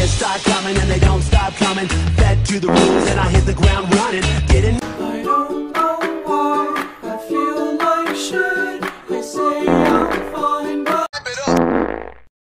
Rumors start coming and they don't stop coming. Fed to the rules and I hit the ground running. Getting I don't